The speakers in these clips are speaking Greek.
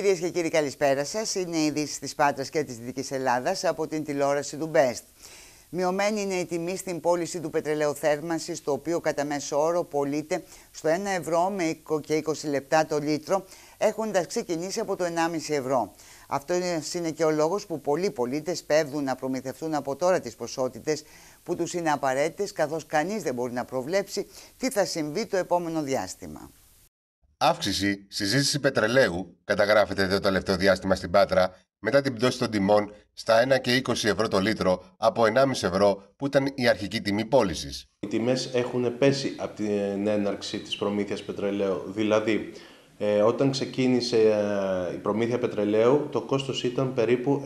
Κυρίες και κύριοι, καλησπέρα σας. Είναι οι ειδήσεις της Πάτρας και της Δυτικής Ελλάδας από την τηλεόραση του Best. Μειωμένη είναι η τιμή στην πώληση του πετρελαίου θέρμανσης, το οποίο κατά μέσο όρο πωλείται στο 1 ευρώ με 20 λεπτά το λίτρο, έχοντας ξεκινήσει από το 1,5 ευρώ. Αυτό είναι και ο λόγος που πολλοί πολίτες πέφτουν να προμηθευτούν από τώρα τις ποσότητες που τους είναι απαραίτητες, καθώς κανείς δεν μπορεί να προβλέψει τι θα συμβεί το επόμενο διάστημα. Αύξηση στη ζήτηση πετρελαίου καταγράφεται το τελευταίο διάστημα στην Πάτρα μετά την πτώση των τιμών στα 1,20 ευρώ το λίτρο από 1,5 ευρώ που ήταν η αρχική τιμή πώλησης. Οι τιμές έχουν πέσει από την έναρξη της προμήθειας πετρελαίου. Δηλαδή, όταν ξεκίνησε η προμήθεια πετρελαίου, το κόστος ήταν περίπου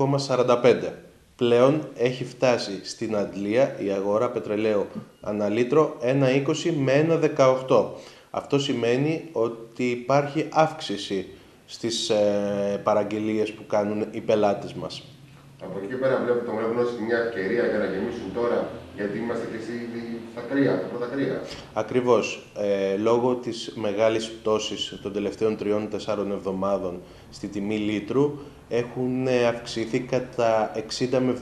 1,45. Πλέον έχει φτάσει στην Αντλία η αγορά πετρελαίου ανά λίτρο 1,20 με 1,18. Αυτό σημαίνει ότι υπάρχει αύξηση στις παραγγελίες που κάνουν οι πελάτες μας. Από εκεί πέρα βλέπουμε μια ευκαιρία για να γεμίσουν τώρα, γιατί είμαστε και στα κρύα, τα πρώτα κρύα. Ακριβώς. Λόγω της μεγάλης πτώσης των τελευταίων 3-4 εβδομάδων στη τιμή λίτρου, έχουν αυξηθεί κατά 60 με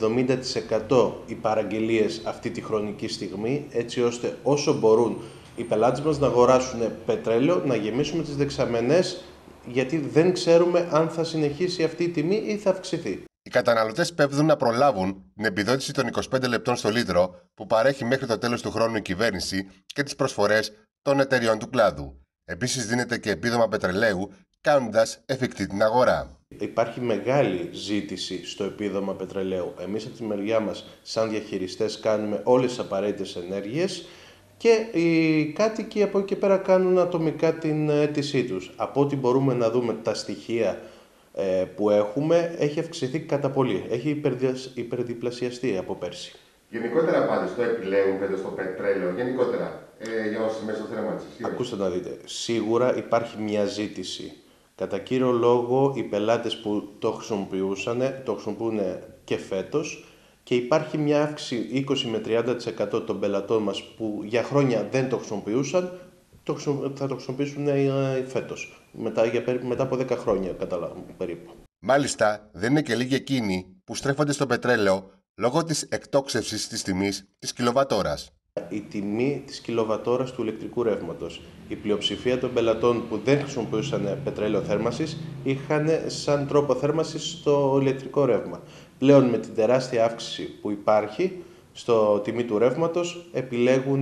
70% οι παραγγελίες αυτή τη χρονική στιγμή, έτσι ώστε όσο μπορούν οι πελάτες μας να αγοράσουν πετρέλαιο, να γεμίσουμε τις δεξαμενές, γιατί δεν ξέρουμε αν θα συνεχίσει αυτή η τιμή ή θα αυξηθεί. Οι καταναλωτές πέφτουν να προλάβουν την επιδότηση των 25 λεπτών στο λίτρο που παρέχει μέχρι το τέλος του χρόνου η κυβέρνηση και τις προσφορές των εταιριών του κλάδου. Επίσης δίνεται και επίδομα πετρελαίου, κάνοντας εφικτή την αγορά. Υπάρχει μεγάλη ζήτηση στο επίδομα πετρελαίου. Εμείς από τη μεριά μας, σαν διαχειριστές, κάνουμε όλες τις απαραίτητες ενέργειες και οι κάτοικοι από εκεί και πέρα κάνουν ατομικά την αίτησή τους. Από ό,τι μπορούμε να δούμε τα στοιχεία που έχουμε, έχει αυξηθεί κατά πολύ. Έχει υπερδιπλασιαστεί από πέρσι. Γενικότερα πάντως το επιλέγουν στο πετρέλαιο, γενικότερα για όσοι μέσα στο θέρμανσης. Ακούστε να δείτε, σίγουρα υπάρχει μια ζήτηση. Κατά κύριο λόγο οι πελάτες που το χρησιμοποιούν και φέτος, και υπάρχει μια αύξηση 20 με 30% των πελατών μας που για χρόνια δεν το χρησιμοποιούσαν, θα το χρησιμοποιήσουν φέτος, μετά από 10 χρόνια περίπου. Μάλιστα, δεν είναι και λίγοι εκείνοι που στρέφονται στο πετρέλαιο λόγω της εκτόξευσης της τιμής της κιλοβατόρας. Η τιμή της κιλοβατόρας του ηλεκτρικού ρεύματος. Η πλειοψηφία των πελατών που δεν χρησιμοποιούσαν πετρέλαιο θέρμανσης είχαν σαν τρόπο θέρμανσης στο ηλεκτρικό ρεύμα. Πλέον με την τεράστια αύξηση που υπάρχει στο τιμή του ρεύματος, επιλέγουν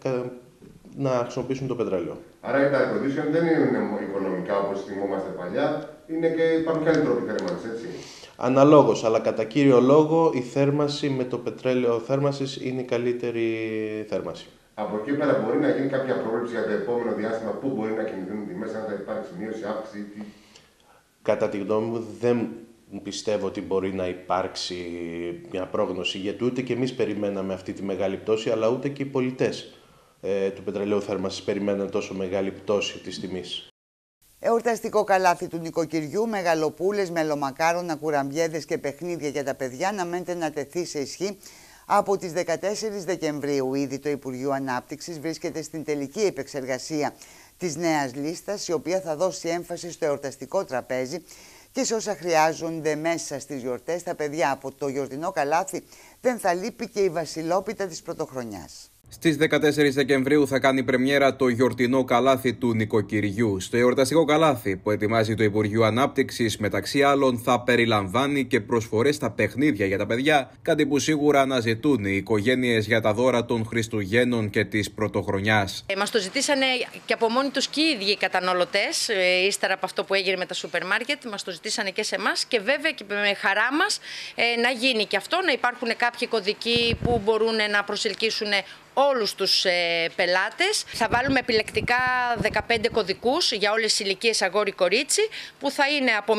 να χρησιμοποιήσουν το πετρέλαιο. Άρα τα air condition δεν είναι οικονομικά όπως θυμόμαστε παλιά, υπάρχουν και άλλοι τρόποι θέρμανσης, έτσι. Αναλόγως, αλλά κατά κύριο λόγο η θέρμανση με το πετρέλαιο θέρμανσης είναι η καλύτερη θέρμανση. Από εκεί πέρα μπορεί να γίνει κάποια πρόβλεψη για το επόμενο διάστημα, πού μπορεί να κινηθούν οι τιμές, αν θα υπάρξει μείωση, αύξηση. Κατά τη γνώμη μου δεν πιστεύω ότι μπορεί να υπάρξει μια πρόγνωση, γιατί ούτε και εμείς περιμέναμε αυτή τη μεγάλη πτώση, αλλά ούτε και οι πολιτές του πετρελαίου θέρμανσης περιμέναν τόσο μεγάλη πτώση της τιμής. Εορταστικό καλάθι του νοικοκυριού, μεγαλοπούλες, μελομακάρονα, κουραμπιέδες και παιχνίδια για τα παιδιά αναμένεται να τεθεί σε ισχύ από τις 14 Δεκεμβρίου. Ήδη το Υπουργείο Ανάπτυξης βρίσκεται στην τελική επεξεργασία της νέας λίστας, η οποία θα δώσει έμφαση στο εορταστικό τραπέζι και σε όσα χρειάζονται μέσα στις γιορτές τα παιδιά. Από το γιορτινό καλάθι δεν θα λείπει και η βασιλόπιτα της πρωτοχρονιάς. Στις 14 Δεκεμβρίου θα κάνει πρεμιέρα το γιορτινό καλάθι του νοικοκυριού. Στο εορταστικό καλάθι που ετοιμάζει το Υπουργείο Ανάπτυξης, μεταξύ άλλων, θα περιλαμβάνει και προσφορές στα παιχνίδια για τα παιδιά, κάτι που σίγουρα αναζητούν οι οικογένειες για τα δώρα των Χριστουγέννων και της πρωτοχρονιάς. Μας το ζητήσανε και από μόνοι τους και οι ίδιοι οι καταναλωτές, ύστερα από αυτό που έγινε με τα σούπερ μάρκετ, μας το ζητήσανε και σε εμάς και βέβαια και με χαρά μας να γίνει και αυτό, να υπάρχουν κάποιοι κωδικοί που μπορούν να προσελκύσουν όλους τους πελάτες. Θα βάλουμε επιλεκτικά 15 κωδικούς για όλες τις ηλικίες αγόρι-κορίτσι, που θα είναι από 0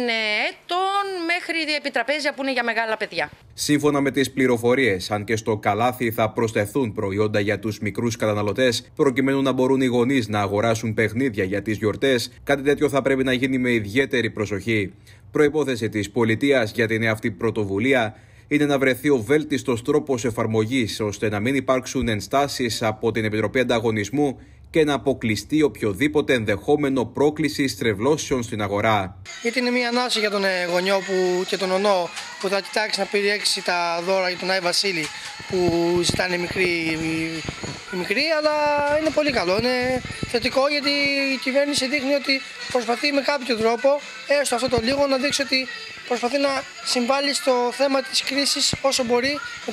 ετών μέχρι επιτραπέζια που είναι για μεγάλα παιδιά. Σύμφωνα με τις πληροφορίες, αν και στο καλάθι θα προσθεθούν προϊόντα για τους μικρούς καταναλωτές, προκειμένου να μπορούν οι γονείς να αγοράσουν παιχνίδια για τις γιορτές, κάτι τέτοιο θα πρέπει να γίνει με ιδιαίτερη προσοχή. Προϋπόθεση της πολιτείας για την αυτή πρωτοβουλία είναι να βρεθεί ο βέλτιστος τρόπος εφαρμογής, ώστε να μην υπάρξουν ενστάσεις από την Επιτροπή Ανταγωνισμού και να αποκλειστεί οποιοδήποτε ενδεχόμενο πρόκληση στρεβλώσεων στην αγορά. Γιατί είναι μια ανάση για τον γονιό και τον ονό που θα κοιτάξει να περιέξει τα δώρα για τον Άη Βασίλη που ζητάνε οι μικροί, αλλά είναι πολύ καλό. Είναι θετικό γιατί η κυβέρνηση δείχνει ότι προσπαθεί με κάποιο τρόπο, έστω αυτό το λίγο, να δείξει ότι προσπαθεί να συμβάλλει στο θέμα της κρίσης όσο μπορεί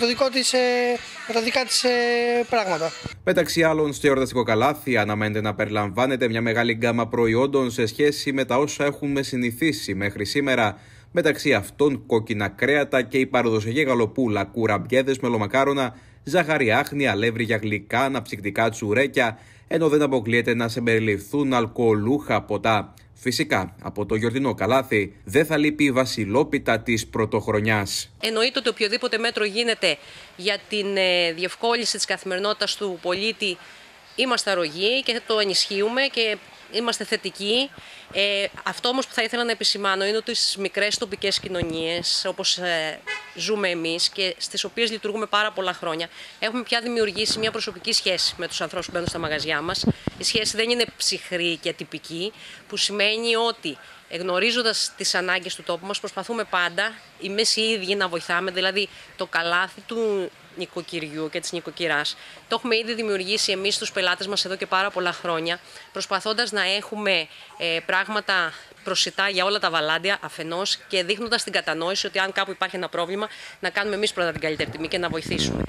με τα δικά της πράγματα. Μεταξύ άλλων, στο εορταστικό καλάθι αναμένεται να περιλαμβάνεται μια μεγάλη γκάμα προϊόντων σε σχέση με τα όσα έχουμε συνηθίσει μέχρι σήμερα. Μεταξύ αυτών, κόκκινα κρέατα και η παραδοσιακή γαλοπούλα, κουραμπιέδες, μελομακάρονα, ζάχαρη άχνη, αλεύρι για γλυκά, αναψυκτικά τσουρέκια, ενώ δεν αποκλείεται να συμπεριληφθούν αλκοολούχα ποτά. Φυσικά, από το γιορτινό καλάθι δεν θα λείπει η βασιλόπιτα της πρωτοχρονιάς. Εννοείται ότι οποιοδήποτε μέτρο γίνεται για την διευκόλυνση της καθημερινότητας του πολίτη είμαστε αρρωγοί και το ενισχύουμε και είμαστε θετικοί. Αυτό όμως που θα ήθελα να επισημάνω είναι ότι στις μικρές τοπικές κοινωνίες, όπως ζούμε εμείς και στις οποίες λειτουργούμε πάρα πολλά χρόνια, έχουμε πια δημιουργήσει μια προσωπική σχέση με τους ανθρώπους που μπαίνουν στα μαγαζιά μας. Η σχέση δεν είναι ψυχρή και ατυπική, που σημαίνει ότι γνωρίζοντας τις ανάγκες του τόπου μας προσπαθούμε πάντα εμείς οι ίδιοι να βοηθάμε, δηλαδή το καλάθι του νοικοκυριού και της νοικοκυράς το έχουμε ήδη δημιουργήσει εμείς τους πελάτες μας εδώ και πάρα πολλά χρόνια, προσπαθώντας να έχουμε πράγματα προσιτά για όλα τα βαλάντια αφενός και δείχνοντας την κατανόηση ότι αν κάπου υπάρχει ένα πρόβλημα να κάνουμε εμείς πρώτα την καλύτερη τιμή και να βοηθήσουμε.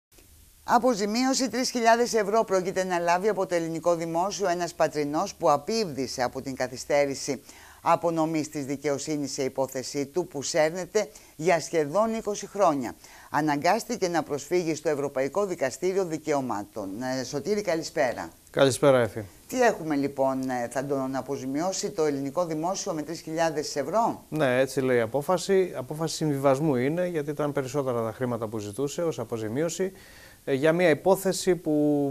Αποζημίωση 3.000 ευρώ πρόκειται να λάβει από το ελληνικό δημόσιο ένας πατρινός που απίβδησε από την καθυστέρηση απονομής της δικαιοσύνης σε υπόθεσή του που σέρνεται για σχεδόν 20 χρόνια. Αναγκάστηκε να προσφύγει στο Ευρωπαϊκό Δικαστήριο Δικαιωμάτων. Σωτήρη, καλησπέρα. Καλησπέρα, Εφη. Τι έχουμε λοιπόν, θα τον αποζημιώσει το ελληνικό δημόσιο με 3.000 ευρώ? Ναι, έτσι λέει η απόφαση. Απόφαση συμβιβασμού είναι, γιατί ήταν περισσότερα τα χρήματα που ζητούσε ως αποζημίωση για μια υπόθεση που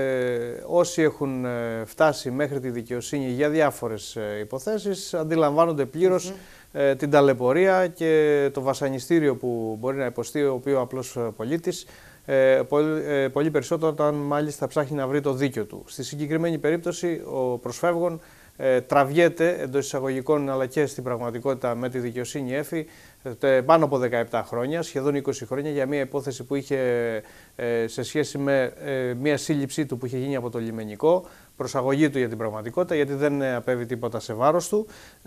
όσοι έχουν φτάσει μέχρι τη δικαιοσύνη για διάφορες υποθέσεις αντιλαμβάνονται πλήρως την ταλαιπωρία και το βασανιστήριο που μπορεί να υποστεί ο οποίο απλός πολίτης, πολύ περισσότερο όταν μάλιστα ψάχνει να βρει το δίκιο του. Στη συγκεκριμένη περίπτωση ο προσφεύγων τραβιέται εντός εισαγωγικών αλλά και στην πραγματικότητα με τη δικαιοσύνη Εφη πάνω από 17 χρόνια, σχεδόν 20 χρόνια, για μια υπόθεση που είχε σε σχέση με μια σύλληψή του που είχε γίνει από το λιμενικό, προσαγωγή του για την πραγματικότητα, γιατί δεν απέβη τίποτα σε βάρος του.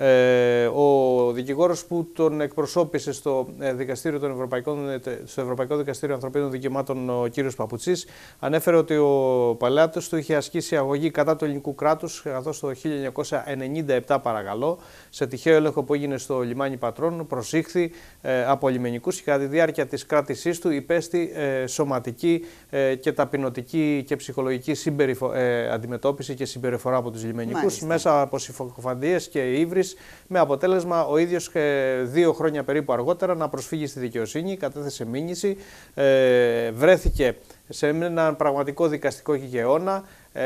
Ο δικηγόρος που τον εκπροσώπησε στο Ευρωπαϊκό Δικαστήριο Ανθρωπίνων Δικαιωμάτων, ο κύριος Παπουτσής, ανέφερε ότι ο παλάτος του είχε ασκήσει αγωγή κατά του ελληνικού κράτους, καθώς το 1997, παρακαλώ, σε τυχαίο έλεγχο που έγινε στο λιμάνι Πατρών, προσήχθη από λιμενικούς και κατά τη διάρκεια της κράτησής του υπέστη σωματική και ταπεινωτική και ψυχολογική αντιμετώπιση και συμπεριφορά από τους λιμενικούς μέσα από συκοφαντίες και ύβρις, με αποτέλεσμα ο ίδιος 2 χρόνια περίπου αργότερα να προσφύγει στη δικαιοσύνη, κατέθεσε μήνυση, βρέθηκε σε έναν πραγματικό δικαστικό κικαιώνα,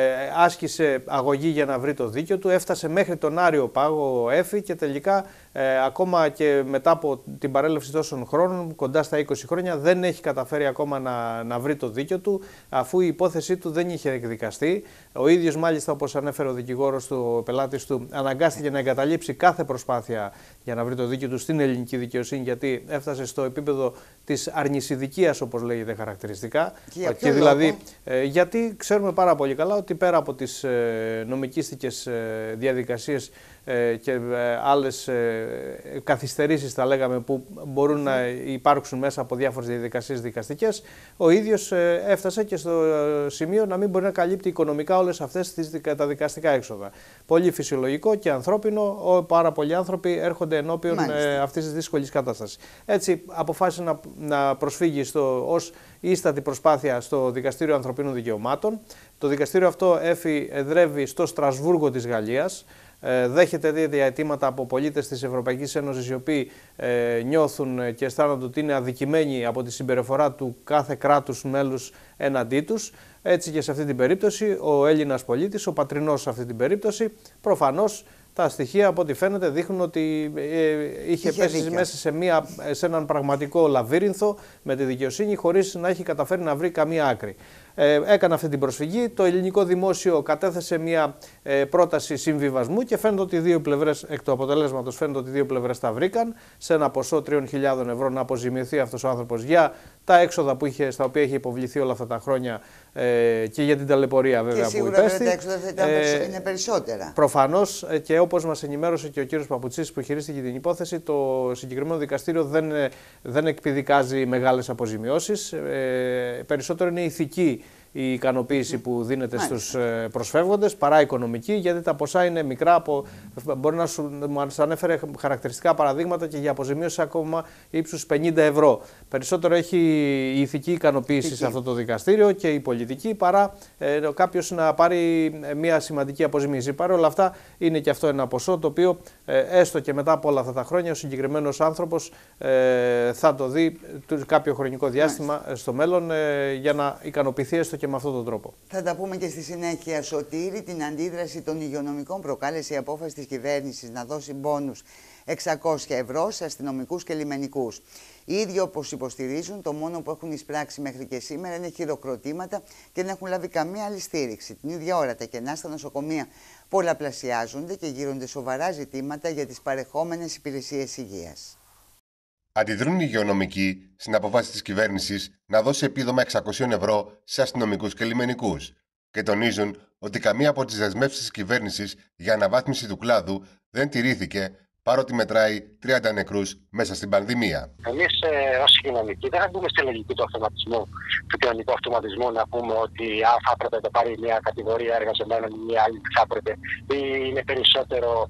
άσκησε αγωγή για να βρει το δίκιο του, έφτασε μέχρι τον Άριο Πάγο Εφη και τελικά ακόμα και μετά από την παρέλευση τόσων χρόνων, κοντά στα 20 χρόνια, δεν έχει καταφέρει ακόμα να βρει το δίκιο του, αφού η υπόθεσή του δεν είχε εκδικαστεί. Ο ίδιος μάλιστα, όπως ανέφερε ο δικηγόρος του, ο πελάτης του, αναγκάστηκε να εγκαταλείψει κάθε προσπάθεια για να βρει το δίκιο του στην ελληνική δικαιοσύνη, γιατί έφτασε στο επίπεδο της αρνησιδικίας, όπως λέγεται χαρακτηριστικά. Και δηλαδή, γιατί ξέρουμε πάρα πολύ καλά ότι πέρα από τις νομικίστικες διαδικασίες και άλλες καθυστερήσεις, θα λέγαμε, που μπορούν να υπάρξουν μέσα από διάφορες διαδικασίες δικαστικές, ο ίδιος έφτασε και στο σημείο να μην μπορεί να καλύπτει οικονομικά όλες αυτές τα δικαστικά έξοδα. Πολύ φυσιολογικό και ανθρώπινο, πάρα πολλοί άνθρωποι έρχονται ενώπιον αυτής της δύσκολης κατάστασης. Έτσι αποφάσισε να προσφύγει ως ίστατη προσπάθεια στο Δικαστήριο Ανθρωπίνων Δικαιωμάτων. Το δικαστήριο αυτό εδρεύει στο Στρασβούργο της Γαλλίας. Δέχεται τέτοια αιτήματα από πολίτες της Ευρωπαϊκής Ένωσης, οι οποίοι νιώθουν και αισθάνονται ότι είναι αδικημένοι από τη συμπεριφορά του κάθε κράτους μέλους εναντί τους. Έτσι και σε αυτή την περίπτωση ο Έλληνας πολίτης, ο πατρινός σε αυτή την περίπτωση, προφανώς τα στοιχεία από ό,τι φαίνεται δείχνουν ότι είχε πέσει μέσα σε έναν πραγματικό λαβύρινθο με τη δικαιοσύνη, χωρίς να έχει καταφέρει να βρει καμία άκρη. Έκανε αυτή την προσφυγή. Το ελληνικό δημόσιο κατέθεσε μια πρόταση συμβιβασμού και φαίνεται ότι οι δύο πλευρές, εκ του αποτελέσματος, φαίνεται ότι οι δύο πλευρές τα βρήκαν σε ένα ποσό 3.000 ευρώ να αποζημιωθεί αυτός ο άνθρωπος για τα έξοδα που στα οποία είχε υποβληθεί όλα αυτά τα χρόνια και για την ταλαιπωρία βέβαια που υπέστη. Και σίγουρα τα έξοδα είναι περισσότερα. Προφανώς, και όπως μας ενημέρωσε και ο κύριος Παπουτσής που χειρίστηκε την υπόθεση, το συγκεκριμένο δικαστήριο δεν εκπηδικάζει μεγάλες αποζημιώσεις. Περισσότερο είναι ηθική η ικανοποίηση που δίνεται στους προσφεύγοντες παρά οικονομική, γιατί τα ποσά είναι μικρά. Μπορεί να μας ανέφερε χαρακτηριστικά παραδείγματα και για αποζημίωση ακόμα ύψους 50 ευρώ. Περισσότερο έχει η ηθική ικανοποίηση σε αυτό το δικαστήριο και η πολιτική παρά κάποιος να πάρει μια σημαντική αποζημίωση. Παρ' όλα αυτά είναι και αυτό ένα ποσό το οποίο έστω και μετά από όλα αυτά τα χρόνια ο συγκεκριμένος άνθρωπος θα το δει κάποιο χρονικό διάστημα στο μέλλον για να ικανοποιηθεί έστω και με αυτόν τον τρόπο. Θα τα πούμε και στη συνέχεια. Σωτήρη, την αντίδραση των υγειονομικών προκάλεσε η απόφαση της κυβέρνησης να δώσει μπόνους 600 ευρώ σε αστυνομικούς και λιμενικούς. Οι ίδιοι, όπως υποστηρίζουν, το μόνο που έχουν εισπράξει μέχρι και σήμερα είναι χειροκροτήματα και δεν έχουν λάβει καμία άλλη στήριξη. Την ίδια ώρα τα κενά στα νοσοκομεία πολλαπλασιάζονται και γύρονται σοβαρά ζητήματα για τις παρεχόμενες υπηρεσίες υγείας. Αντιδρούν οι υγειονομικοί στην αποφάση της κυβέρνησης να δώσει επίδομα 600 ευρώ σε αστυνομικούς και λιμενικούς και τονίζουν ότι καμία από τις δεσμεύσεις της κυβέρνησης για αναβάθμιση του κλάδου δεν τηρήθηκε, παρότι μετράει 30 νεκρούς μέσα στην πανδημία. Εμείς ως υγειονομικοί δεν θα μπούμε στη λογική του αυτοματισμού, του κοινωνικού αυτοματισμού, να πούμε ότι θα έπρεπε να πάρει μια κατηγορία εργαζομένων ή μια άλλη θα έπρεπε, ή είναι περισσότερο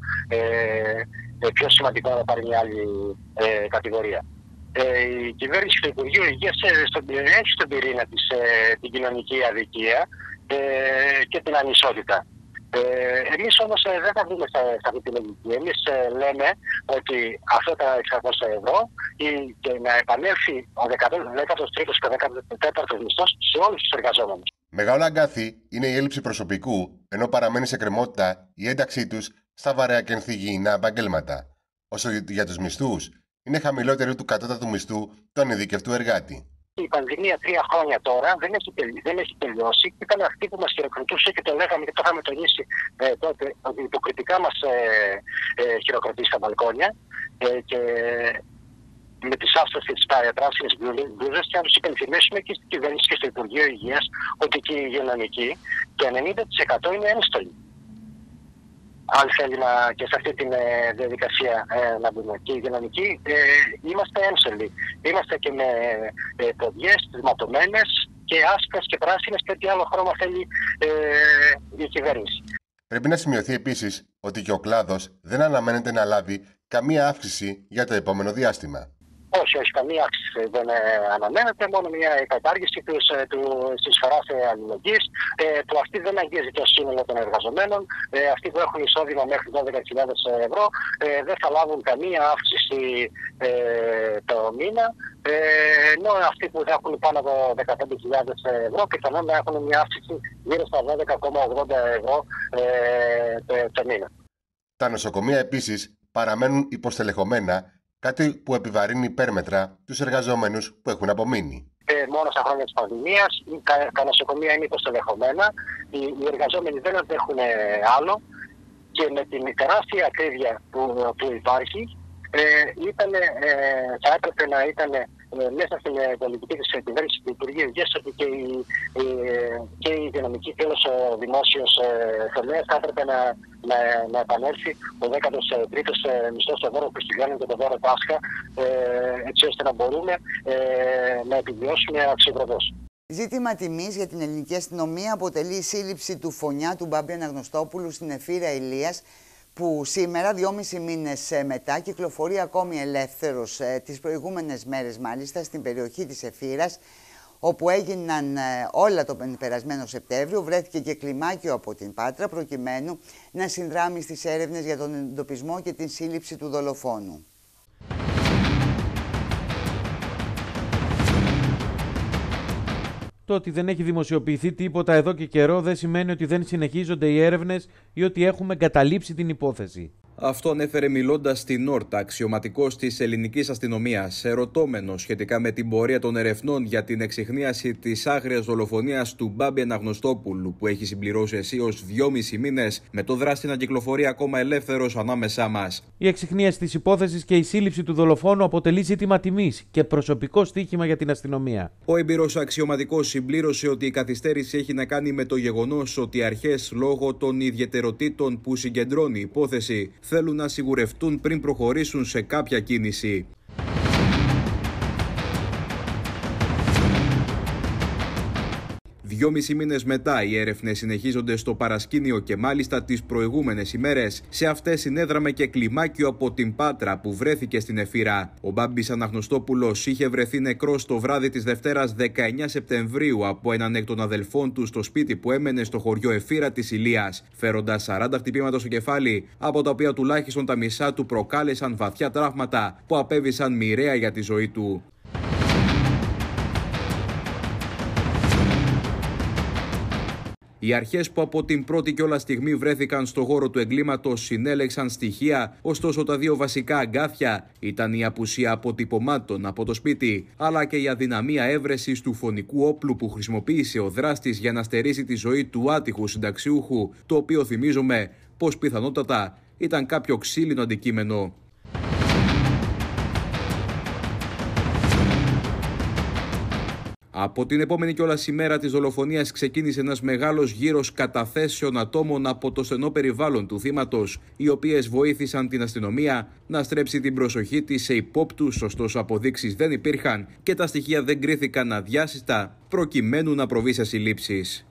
πιο σημαντικό να πάρει μια άλλη κατηγορία. Η κυβέρνηση του Υπουργείου Υγείας έχει στον πυρήνα της την κοινωνική αδικία και την ανισότητα. Εμείς όμως δεν θα βγούμε σε αυτή τη λογική. Εμείς λέμε ότι αυτά τα 600 ευρώ και να επανέλθει ο 13ος και ο 14ος μισθός σε όλους τους εργαζόμενους. Μεγάλο αγκάθι είναι η έλλειψη προσωπικού, ενώ παραμένει σε κρεμότητα η ένταξή τους στα βαρέα και ενθυγιεινά επαγγέλματα. Όσο για τους μισθούς, είναι χαμηλότεροι του κατώτατου μισθού του ανειδικευτού εργάτη. Η πανδημία 3 χρόνια τώρα δεν έχει τελειώσει. Ήταν αυτή που μας χειροκροτούσε και το λέγαμε και το είχαμε τονίσει τότε, ότι υποκριτικά μας χειροκροτεί στα μπαλκόνια και με τις άστρες και τις πράσινες μπλούζες, και να τους υπενθυμίσουμε και στην κυβέρνηση και στο Υπουργείο Υγείας ότι και οι υγειονομικοί το 90% είναι ένστολοι. Αν θέλει και σε αυτή τη διαδικασία να μπούμε. Και οι υγειονομικοί είμαστε έμψελοι. Είμαστε και με ποδιές, ματωμένες και άσπρες και πράσινες και ό,τι άλλο χρώμα θέλει η κυβέρνηση. Πρέπει να σημειωθεί επίσης ότι και ο κλάδος δεν αναμένεται να λάβει καμία αύξηση για το επόμενο διάστημα. Όχι, καμία αύξηση δεν αναμένεται, μόνο μια κατάργηση της εισφοράς αλληλεγγύης, που αυτή δεν αγγίζει το σύνολο των εργαζομένων. Αυτοί που έχουν εισόδημα μέχρι 12.000 ευρώ δεν θα λάβουν καμία αύξηση το μήνα, ενώ αυτοί που θα έχουν πάνω από 15.000 ευρώ πιθανόν να έχουν μια αύξηση γύρω στα 12,80 ευρώ το μήνα. Τα νοσοκομεία επίσης παραμένουν υποστελεχωμένα, κάτι που επιβαρύνει υπέρμετρα τους εργαζόμενους που έχουν απομείνει. Μόνο στα χρόνια της πανδημίας τα νοσοκομεία είναι υποστελεχωμένα, οι εργαζόμενοι δεν αντέχουν άλλο και με την τεράστια ακρίβεια που υπάρχει θα έπρεπε να ήταν μέσα στην πολιτική της κυβέρνησης του Υπουργείου Υγείας ότι και η υγειονομική και όλος ο δημόσιος τομέας θα έπρεπε να επανέλθει ο 13ος μισθός στο δώρο Χριστουγέννων και το δώρο Πάσχα, έτσι ώστε να μπορούμε να επιβιώσουμε αξιοπρεπώς. Ζήτημα τιμής για την ελληνική αστυνομία αποτελεί η σύλληψη του Φωνιά του Μπάμπη Αναγνωστόπουλου στην Εφήρα Ηλίας, που σήμερα, 2,5 μήνες μετά, κυκλοφορεί ακόμη ελεύθερος. Τις προηγούμενες μέρες μάλιστα στην περιοχή της Εφήρας, όπου έγιναν όλα τον περασμένο Σεπτέμβριο, βρέθηκε και κλιμάκιο από την Πάτρα προκειμένου να συνδράμει στις έρευνες για τον εντοπισμό και την σύλληψη του δολοφόνου. Το ότι δεν έχει δημοσιοποιηθεί τίποτα εδώ και καιρό δεν σημαίνει ότι δεν συνεχίζονται οι έρευνες ή ότι έχουμε εγκαταλείψει την υπόθεση. Αυτό ανέφερε μιλώντας στην Όρτα, αξιωματικός της ελληνικής αστυνομίας, ερωτώμενος σχετικά με την πορεία των ερευνών για την εξιχνίαση της άγριας δολοφονίας του Μπάμπη Αναγνωστόπουλου, που έχει συμπληρώσει αισίως 2,5 μήνες, με το δράστη να κυκλοφορεί ακόμα ελεύθερος ανάμεσά μας. Η εξιχνίαση της υπόθεσης και η σύλληψη του δολοφόνου αποτελεί ζήτημα τιμής και προσωπικό στοίχημα για την αστυνομία. Ο έμπειρος αξιωματικός συμπλήρωσε ότι η καθυστέρηση έχει να κάνει με το γεγονός ότι οι αρχές, λόγω των ιδιαιτεροτήτων που συγκεντρώνει η υπόθεση, θέλουν να σιγουρευτούν πριν προχωρήσουν σε κάποια κίνηση. 2,5 μήνες μετά, οι έρευνες συνεχίζονται στο παρασκήνιο και μάλιστα τις προηγούμενες ημέρες. Σε αυτές συνέδραμε και κλιμάκιο από την Πάτρα που βρέθηκε στην Εφήρα. Ο Μπάμπης Αναγνωστόπουλος είχε βρεθεί νεκρός το βράδυ της Δευτέρας 19 Σεπτεμβρίου από έναν εκ των αδελφών του στο σπίτι που έμενε στο χωριό Εφήρα της Ηλίας, φέροντας 40 χτυπήματα στο κεφάλι, από τα οποία τουλάχιστον τα μισά του προκάλεσαν βαθιά τραύματα που απέβησαν μοιραία για τη ζωή του. Οι αρχές που από την πρώτη κιόλας στιγμή βρέθηκαν στο χώρο του εγκλήματος συνέλεξαν στοιχεία, ωστόσο τα δύο βασικά αγκάθια ήταν η απουσία αποτυπωμάτων από το σπίτι, αλλά και η αδυναμία έβρεσης του φωνικού όπλου που χρησιμοποίησε ο δράστης για να στερήσει τη ζωή του άτυχου συνταξιούχου, το οποίο θυμίζουμε πως πιθανότατα ήταν κάποιο ξύλινο αντικείμενο. Από την επόμενη κιόλας ημέρα της δολοφονίας ξεκίνησε ένας μεγάλος γύρος καταθέσεων ατόμων από το στενό περιβάλλον του θύματος, οι οποίες βοήθησαν την αστυνομία να στρέψει την προσοχή της σε υπόπτους, ωστόσο αποδείξεις δεν υπήρχαν και τα στοιχεία δεν κρίθηκαν αδιάσυστα προκειμένου να προβεί σε συλλήψεις.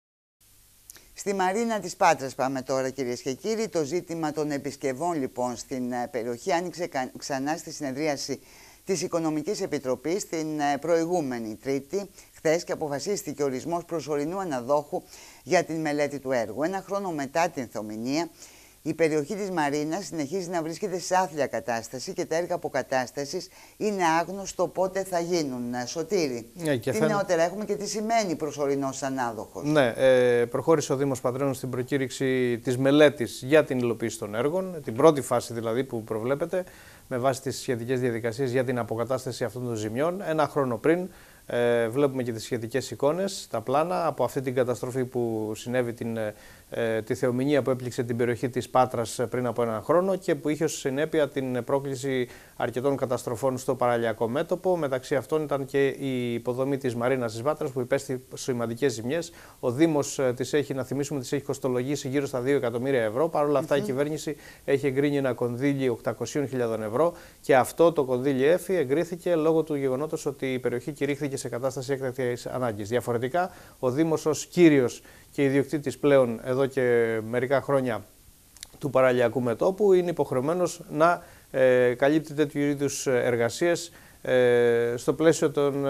Στη Μαρίνα της Πάτρας πάμε τώρα, κυρίες και κύριοι. Το ζήτημα των επισκευών λοιπόν στην περιοχή άνοιξε ξανά στη συνεδρίαση της Οικονομικής Επιτροπής την προηγούμενη Τρίτη, χθες, και αποφασίστηκε ο ορισμός προσωρινού αναδόχου για την μελέτη του έργου. Ένα χρόνο μετά την θεομηνία, η περιοχή της Μαρίνας συνεχίζει να βρίσκεται σε άθλια κατάσταση και τα έργα αποκατάστασης είναι άγνωστο πότε θα γίνουν. Σωτήρη, τι νεότερα έχουμε και τι σημαίνει προσωρινός ανάδοχος? Ναι, προχώρησε ο Δήμος Πατρέων στην προκήρυξη της μελέτης για την υλοποίηση των έργων, την πρώτη φάση δηλαδή που προβλέπεται, με βάση τις σχετικές διαδικασίες για την αποκατάσταση αυτών των ζημιών. Ένα χρόνο πριν βλέπουμε και τις σχετικές εικόνες, τα πλάνα από αυτή την καταστροφή που συνέβη τη θεομηνία που έπληξε την περιοχή της Πάτρας πριν από έναν χρόνο και που είχε ως συνέπεια την πρόκληση αρκετών καταστροφών στο παραλιακό μέτωπο. Μεταξύ αυτών ήταν και η υποδομή της Μαρίνας της Πάτρας που υπέστη σημαντικές ζημιές. Ο Δήμος της έχει, να θυμίσουμε, της έχει κοστολογήσει γύρω στα 2 εκατομμύρια ευρώ. Παρ' όλα αυτά η κυβέρνηση έχει εγκρίνει ένα κονδύλι 800.000 ευρώ και αυτό το κονδύλι ΕΦΗ εγκρίθηκε λόγω του γεγονότος ότι η περιοχή κηρύχθηκε σε κατάσταση έκτακτης ανάγκης. Διαφορετικά, ο Δήμος ως κύριος και ιδιοκτήτης πλέον εδώ και μερικά χρόνια του παραλιακού μετώπου είναι υποχρεωμένος να καλύπτει τέτοιου είδους εργασίες στο πλαίσιο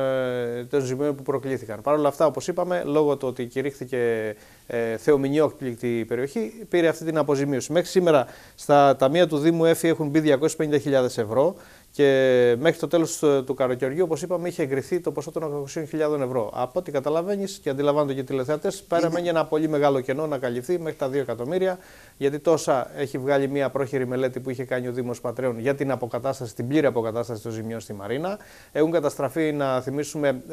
των ζημιών που προκλήθηκαν. Παρ' όλα αυτά, όπως είπαμε, λόγω του ότι κηρύχθηκε θεομηνιόκπληκτη περιοχή, πήρε αυτή την αποζημίωση. Μέχρι σήμερα στα ταμεία του Δήμου ΕΦΗ έχουν μπει 250.000 ευρώ και μέχρι το τέλος του καλοκαιριού, όπως είπαμε, είχε εγκριθεί το ποσό των 800.000 ευρώ. Από ό,τι καταλαβαίνεις και αντιλαμβάνονται και οι τηλεθεατές, παραμένει ένα πολύ μεγάλο κενό να καλυφθεί μέχρι τα 2 εκατομμύρια, γιατί τόσα έχει βγάλει μια πρόχειρη μελέτη που είχε κάνει ο Δήμος Πατρέων για την αποκατάσταση, την πλήρη αποκατάσταση των ζημιών στη Μαρίνα. Έχουν καταστραφεί, να θυμίσουμε,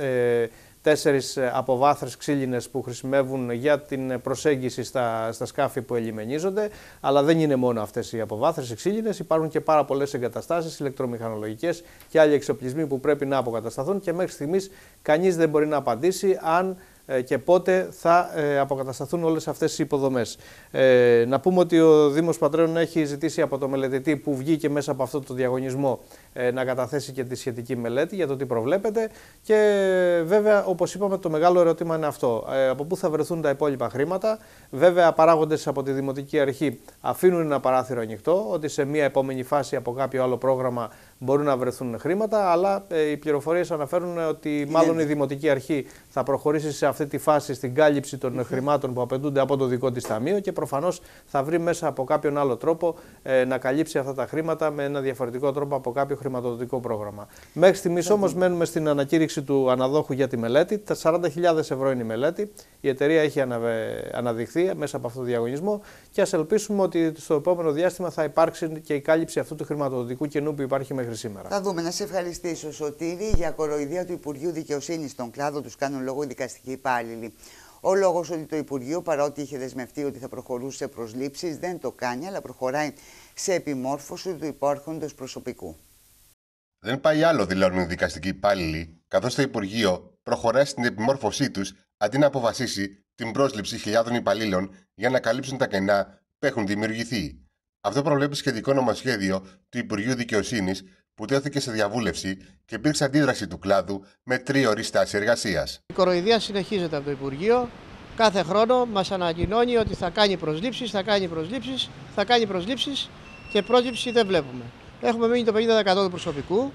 4 αποβάθρες ξύλινες που χρησιμεύουν για την προσέγγιση στα σκάφη που ελιμενίζονται. Αλλά δεν είναι μόνο αυτές οι αποβάθρες οι ξύλινες, υπάρχουν και πάρα πολλές εγκαταστάσεις ηλεκτρομηχανολογικές και άλλοι εξοπλισμοί που πρέπει να αποκατασταθούν και μέχρι στιγμής κανείς δεν μπορεί να απαντήσει αν και πότε θα αποκατασταθούν όλες αυτές οι υποδομές. Να πούμε ότι ο Δήμος Πατρέων έχει ζητήσει από το μελετητή που βγήκε μέσα από αυτό το διαγωνισμό να καταθέσει και τη σχετική μελέτη για το τι προβλέπεται και βέβαια, όπως είπαμε, το μεγάλο ερώτημα είναι αυτό. Από πού θα βρεθούν τα υπόλοιπα χρήματα? Βέβαια, παράγοντες από τη Δημοτική Αρχή αφήνουν ένα παράθυρο ανοιχτό ότι σε μια επόμενη φάση από κάποιο άλλο πρόγραμμα μπορούν να βρεθούν χρήματα, αλλά οι πληροφορίες αναφέρουν ότι μάλλον η Δημοτική Αρχή θα προχωρήσει σε αυτή τη φάση στην κάλυψη των χρημάτων που απαιτούνται από το δικό της ταμείο και προφανώς θα βρει μέσα από κάποιον άλλο τρόπο να καλύψει αυτά τα χρήματα με ένα διαφορετικό τρόπο από κάποιο χρηματοδοτικό πρόγραμμα. Μέχρι στιγμής όμως μένουμε στην ανακήρυξη του αναδόχου για τη μελέτη. Τα 40.000 ευρώ είναι η μελέτη. Η εταιρεία έχει αναδειχθεί μέσα από αυτό το διαγωνισμό και ας ελπίσουμε ότι στο επόμενο διάστημα θα υπάρξει και η κάλυψη αυτού του χρηματοδοτικού κενού που υπάρχει μέχρι σήμερα. Θα δούμε. Να σε ευχαριστήσω, Σωτήρη. Για κοροϊδία του Υπουργείου Δικαιοσύνης στον κλάδο τους κάνουν λόγο οι δικαστικοί υπάλληλοι. Ο λόγος ότι το Υπουργείο, παρότι είχε δεσμευτεί ότι θα προχωρούσε σε προσλήψεις, δεν το κάνει, αλλά προχωράει σε επιμόρφωση του υπάρχοντος προσωπικού. Δεν πάει άλλο, δηλώνουν οι δικαστικοί υπάλληλοι, καθώς το Υπουργείο προχωράει στην επιμόρφωσή τους αντί να αποφασίσει την πρόσληψη χιλιάδων υπαλλήλων για να καλύψουν τα κενά που έχουν δημιουργηθεί. Αυτό προβλέπει σχετικό νομοσχέδιο του Υπουργείου Δικαιοσύνης που τέθηκε σε διαβούλευση και υπήρξε αντίδραση του κλάδου με 3ωρη στάση εργασίας. Η κοροϊδία συνεχίζεται από το Υπουργείο. Κάθε χρόνο μας ανακοινώνει ότι θα κάνει προσλήψεις, θα κάνει προσλήψεις και πρόσληψη δεν βλέπουμε. Έχουμε μείνει το 50% του προσωπικού.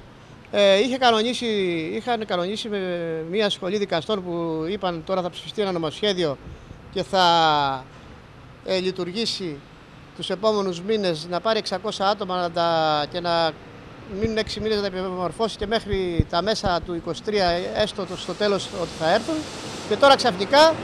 Είχαν κανονίσει με μια σχολή δικαστών που είπαν τώρα θα ψηφιστεί ένα νομοσχέδιο και θα λειτουργήσει τους επόμενους μήνες, να πάρει 600 άτομα και να μείνουν 6 μήνες να τα επιμορφώσει και μέχρι τα μέσα του 23 έστω στο τέλος ότι θα έρθουν. Και τώρα ξαφνικά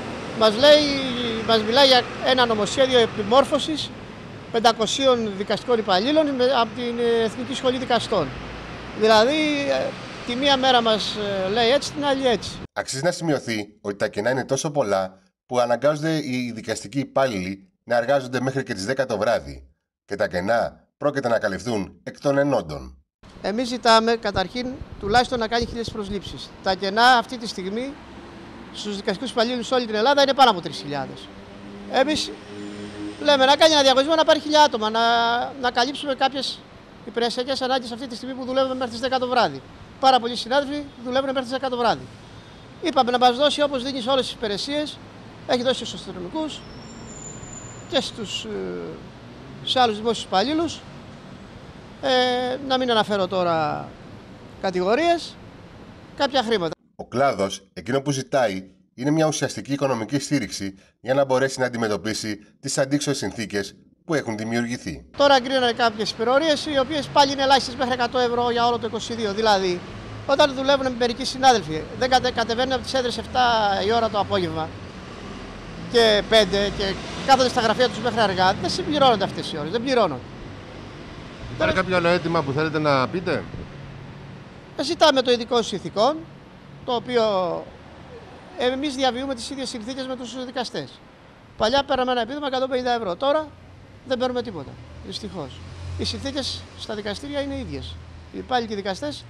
μας μιλάει για ένα νομοσχέδιο επιμόρφωσης 500 δικαστικών υπαλλήλων από την Εθνική Σχολή Δικαστών. Δηλαδή, τη μία μέρα μας λέει έτσι, την άλλη έτσι. Αξίζει να σημειωθεί ότι τα κενά είναι τόσο πολλά που αναγκάζονται οι δικαστικοί υπάλληλοι να εργάζονται μέχρι και τις 10 το βράδυ. Και τα κενά πρόκειται να καλυφθούν εκ των ενόντων. Εμείς ζητάμε καταρχήν τουλάχιστον να κάνει 1.000 προσλήψεις. Τα κενά αυτή τη στιγμή στους δικαστικούς υπαλλήλους σε όλη την Ελλάδα είναι πάνω από 3.000. Εμείς λέμε να κάνει ένα διαγωνισμό να πάρει 1.000 άτομα, να καλύψουμε κάποιες υπηρεσιακές ανάγκες αυτή τη στιγμή που δουλεύουμε μέχρι τις 10 το βράδυ. Πάρα πολλοί συνάδελφοι δουλεύουν μέχρι τις 10 το βράδυ. Είπαμε να μας δώσει όπως δίνει σε όλες τις υπηρεσίες, έχει δώσει στους αστυνομικούς και σε άλλους δημόσιους υπαλλήλους. Να μην αναφέρω τώρα κατηγορίες, κάποια χρήματα. Ο κλάδος, εκείνο που ζητάει, είναι μια ουσιαστική οικονομική στήριξη για να μπορέσει να αντιμετωπίσει τις αντίξωες συνθήκες που έχουν δημιουργηθεί. Τώρα εγκρίνανε κάποιες υπερορίες, οι οποίες πάλι είναι ελάχιστες μέχρι 100 ευρώ για όλο το 22. Δηλαδή, όταν δουλεύουν με μερικοί συνάδελφοι, δεν κατεβαίνουν από τις έδρες 7 η ώρα το απόγευμα και 5 και κάθονται στα γραφεία τους μέχρι αργά, δεν συμπληρώνονται αυτές οι ώρες, δεν πληρώνονται. Υπάρχει κάποιο άλλο αίτημα που θέλετε να πείτε? Ζητάμε το ειδικό συνθηκών, το οποίο εμείς διαβιούμε τις ίδιες συνθήκες με τους δικαστές. Παλιά πέραμε ένα επίδομα 150 ευρώ, τώρα δεν παίρνουμε τίποτα, δυστυχώς. Οι συνθήκες στα δικαστήρια είναι ίδιες. Οι υπάλληλοι και οι δικαστές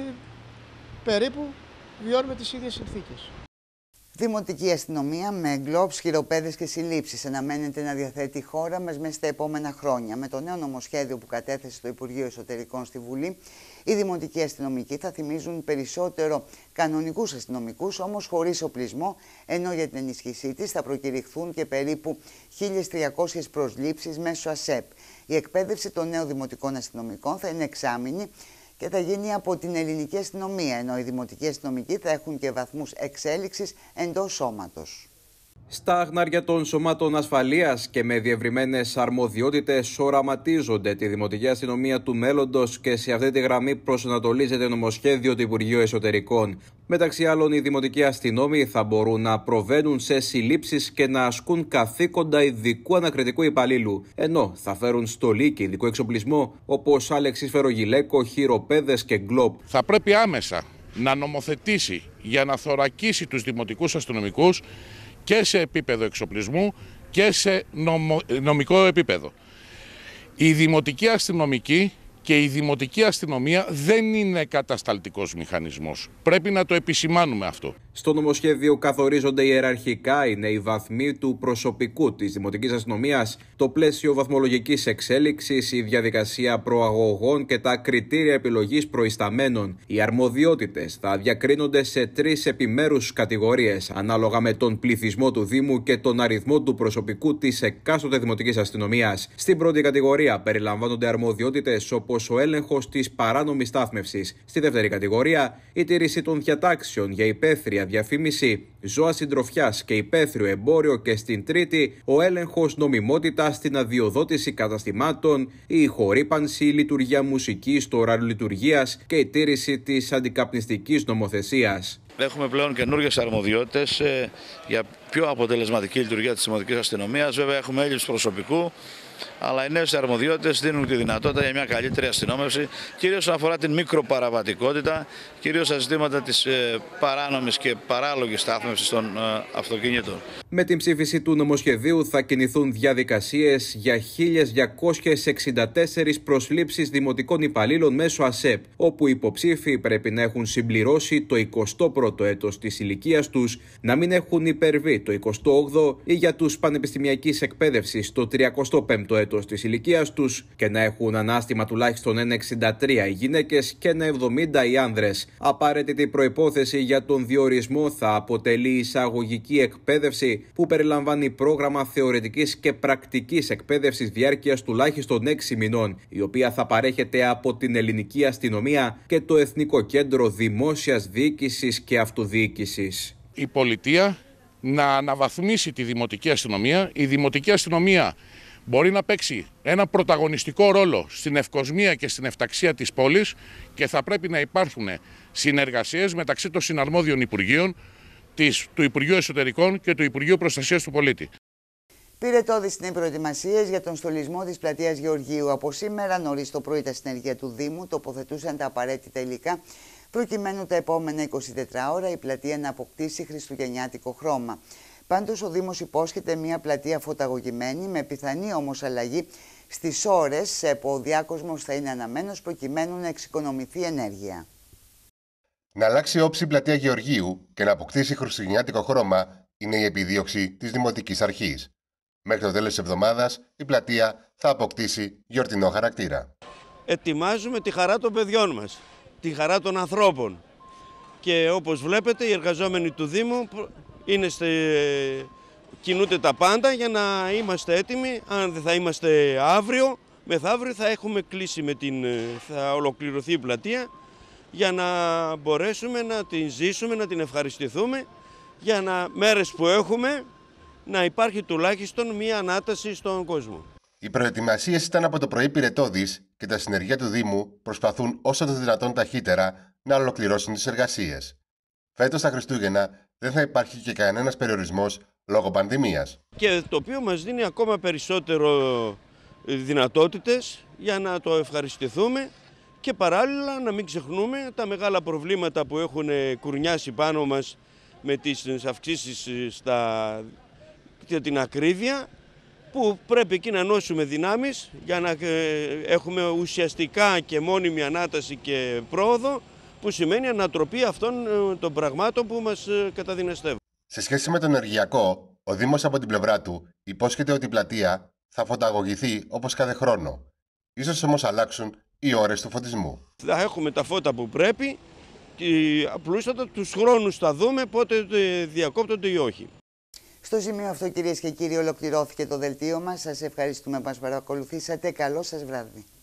περίπου βιώνουμε τις ίδιες συνθήκες. Δημοτική αστυνομία με εγκλώψεις, χειροπέδες και συλλήψεις αναμένεται να διαθέτει η χώρα μας μέσα στα επόμενα χρόνια. Με το νέο νομοσχέδιο που κατέθεσε το Υπουργείο Εσωτερικών στη Βουλή, οι δημοτικοί αστυνομικοί θα θυμίζουν περισσότερο κανονικούς αστυνομικούς, όμως χωρίς οπλισμό, ενώ για την ενίσχυσή της θα προκηρυχθούν και περίπου 1.300 προσλήψεις μέσω ΑΣΕΠ. Η εκπαίδευση των νέων δημοτικών αστυνομικών θα είναι εξάμηνη και θα γίνει από την ελληνική αστυνομία, ενώ οι δημοτικοί αστυνομικοί θα έχουν και βαθμούς εξέλιξης εντός σώματος. Στα αγνάρια των σωμάτων ασφαλείας και με διευρυμένες αρμοδιότητες οραματίζονται τη Δημοτική Αστυνομία του μέλλοντος και σε αυτή τη γραμμή προσανατολίζεται νομοσχέδιο του Υπουργείου Εσωτερικών. Μεταξύ άλλων, οι δημοτικοί αστυνόμοι θα μπορούν να προβαίνουν σε συλλήψεις και να ασκούν καθήκοντα ειδικού ανακριτικού υπαλλήλου, ενώ θα φέρουν στολή και ειδικό εξοπλισμό όπως άλεξης φερογιλέκο, χειροπέδες και γκλόπ. Θα πρέπει άμεσα να νομοθετήσει για να θωρακίσει τους δημοτικούς αστυνομικούς και σε επίπεδο εξοπλισμού και σε νομικό επίπεδο. Η δημοτική αστυνομική και η δημοτική αστυνομία δεν είναι κατασταλτικός μηχανισμός. Πρέπει να το επισημάνουμε αυτό. Στο νομοσχέδιο καθορίζονται ιεραρχικά οι νέοι βαθμοί του προσωπικού της Δημοτικής Αστυνομίας, το πλαίσιο βαθμολογικής εξέλιξης, η διαδικασία προαγωγών και τα κριτήρια επιλογής προϊσταμένων. Οι αρμοδιότητες θα διακρίνονται σε 3 επιμέρους κατηγορίες, ανάλογα με τον πληθυσμό του Δήμου και τον αριθμό του προσωπικού της εκάστοτε Δημοτικής Αστυνομίας. Στην πρώτη κατηγορία περιλαμβάνονται αρμοδιότητες όπως όπως ο έλεγχος της παράνομης στάθμευσης. Στη δεύτερη κατηγορία, η τήρηση των διατάξεων για υπαίθρια διαφήμιση, ζώα συντροφιάς και υπαίθριο εμπόριο, και στην τρίτη, ο έλεγχος νομιμότητας στην αδειοδότηση καταστημάτων, η ηχορύπανση, η λειτουργία μουσικής, το ωράριο λειτουργίας και η τήρηση της αντικαπνιστικής νομοθεσίας. Έχουμε πλέον καινούργιες αρμοδιότητες για πιο αποτελεσματική λειτουργία της Δημοτικής Αστυνομίας. Βέβαια, έχουμε έλλειψη προσωπικού, αλλά οι νέες αρμοδιότητες δίνουν τη δυνατότητα για μια καλύτερη αστυνόμευση, κυρίως όσον αφορά την μικροπαραβατικότητα, κυρίως στα ζητήματα της παράνομης και παράλογης στάθμευσης των αυτοκινήτων. Με την ψήφιση του νομοσχεδίου θα κινηθούν διαδικασίες για 1.264 προσλήψεις δημοτικών υπαλλήλων μέσω ΑΣΕΠ, όπου οι υποψήφοι πρέπει να έχουν συμπληρώσει το 21ο έτος της ηλικίας τους, να μην έχουν υπερβεί το 28ο ή για τους πανεπιστημιακής εκπαίδευσης το 35ο έτος της ηλικίας τους και να έχουν ανάστημα τουλάχιστον 1,63 οι γυναίκες και 1,70 οι άνδρες. Απαραίτητη προϋπόθεση για τον διορισμό θα αποτελεί η εισαγωγική εκπαίδευση που περιλαμβάνει πρόγραμμα θεωρητικής και πρακτικής εκπαίδευσης διάρκειας τουλάχιστον 6 μηνών, η οποία θα παρέχεται από την Ελληνική Αστυνομία και το Εθνικό Κέντρο Δημόσιας Διοίκησης και Αυτοδιοίκησης. Η πολιτεία να αναβαθμίσει τη Δημοτική Αστυνομία. Η Δημοτική Αστυνομία μπορεί να παίξει ένα πρωταγωνιστικό ρόλο στην ευκοσμία και στην εφταξία της πόλης και θα πρέπει να υπάρχουν συνεργασίες μεταξύ των συναρμόδιων Υπουργείων, του Υπουργείου Εσωτερικών και του Υπουργείου Προστασίας του Πολίτη. Πυρετώδεις είναι οι προετοιμασίες για τον στολισμό της πλατείας Γεωργίου. Από σήμερα νωρίς το πρωί τα συνεργεία του Δήμου τοποθετούσαν τα απαραίτητα υλικά, προκειμένου τα επόμενα 24 ώρα η πλατεία να αποκτήσει χριστουγεννιάτικο χρώμα. Πάντως ο Δήμος υπόσχεται μια πλατεία φωταγωγημένη, με πιθανή όμως αλλαγή στις ώρες που ο διάκοσμος θα είναι αναμένος, προκειμένου να εξοικονομηθεί ενέργεια. Να αλλάξει όψη η πλατεία Γεωργίου και να αποκτήσει χριστουγεννιάτικο χρώμα είναι η επιδίωξη της Δημοτικής Αρχής. Μέχρι το τέλος της εβδομάδας η πλατεία θα αποκτήσει γιορτινό χαρακτήρα. Ετοιμάζουμε τη χαρά των παιδιών μας, τη χαρά των ανθρώπων. Και όπως βλέπετε οι εργαζόμενοι του Δήμου κινούνται τα πάντα για να είμαστε έτοιμοι. Αν δεν θα είμαστε αύριο, μεθαύριο θα έχουμε κλείσει θα ολοκληρωθεί η πλατεία για να μπορέσουμε να την ζήσουμε, να την ευχαριστηθούμε για μέρες που έχουμε να υπάρχει τουλάχιστον μία ανάταση στον κόσμο. Οι προετοιμασίες ήταν από το πρωί πυρετώδεις και τα συνεργεία του Δήμου προσπαθούν όσο το δυνατόν ταχύτερα να ολοκληρώσουν τις εργασίες. Φέτος τα Χριστούγεννα δεν θα υπάρχει και κανένας περιορισμός λόγω πανδημίας. Και το οποίο μας δίνει ακόμα περισσότερο δυνατότητες για να το ευχαριστηθούμε και παράλληλα να μην ξεχνούμε τα μεγάλα προβλήματα που έχουν κουρνιάσει πάνω μας με τις αυξήσεις για την ακρίβεια, που πρέπει εκεί να ενώσουμε δυνάμεις για να έχουμε ουσιαστικά και μόνιμη ανάταση και πρόοδο, που σημαίνει ανατροπή αυτών των πραγμάτων που μας καταδυναστεύουν. Σε σχέση με το ενεργειακό, ο Δήμος από την πλευρά του υπόσχεται ότι η πλατεία θα φωταγωγηθεί όπως κάθε χρόνο. Ίσως όμως αλλάξουν οι ώρες του φωτισμού. Θα έχουμε τα φώτα που πρέπει και απλούστατα τους χρόνους θα δούμε πότε διακόπτονται ή όχι. Στο σημείο αυτό, κυρίες και κύριοι, ολοκληρώθηκε το δελτίο μας. Σας ευχαριστούμε που μας παρακολουθήσατε. Καλό σας βράδυ.